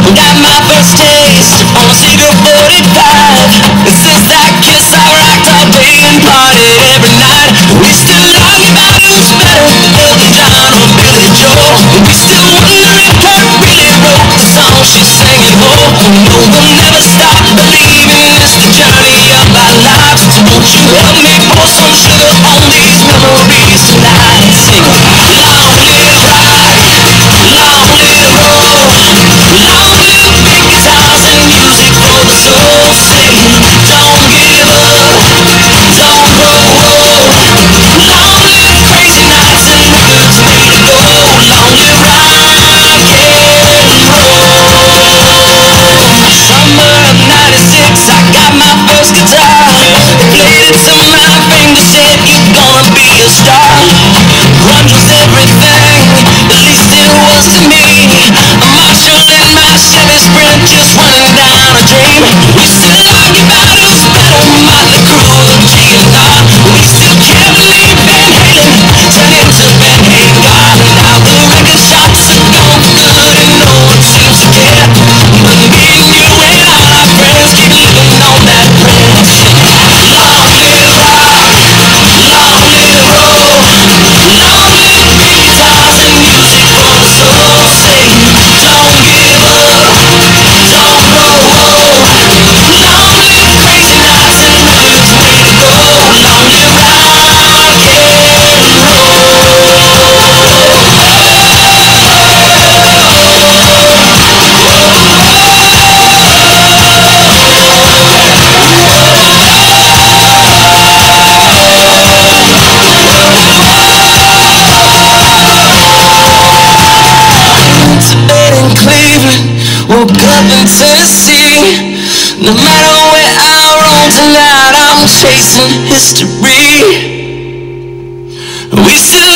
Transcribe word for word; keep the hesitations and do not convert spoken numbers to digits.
Got my first taste on Secret forty-five. And since that kiss I rocked all day and partied every night. We still argue about who's better, Elton John or Billy Joel. We still wonder if Kurt really wrote the song she's singing. Oh, no, we'll never stop believing it's the journey of our lives. So won't you help me pour some sugar on these memories tonight? Sing long live rock, long live roll, long live big guitars and music for the soul. Sing don't give up, don't grow old. Long live crazy nights and rhythms made to go. Long live rock and roll. Summer of ninety-six, I got my first guitar. Played it till my fingers said you're gonna be a star. Grunge was everything, at least it was to me. A Marshall in my Chevy Sprint just running down a dream. We still argue about who's better, Motley Crue or G N R. We still can't believe Van Halen turned into Van Hagar. Now the record shops are gone for good and no one seems to care. But me and you and all our friends keep living on that prayer. Long live rock, long live roll, long live big guitars and music for the soul. Sing, don't give up, don't grow old. Long live crazy nights and rhythms made to go. Long live rock and to bed in Cleveland, woke up in Tennessee. No matter where I roam tonight, I'm chasing history. We still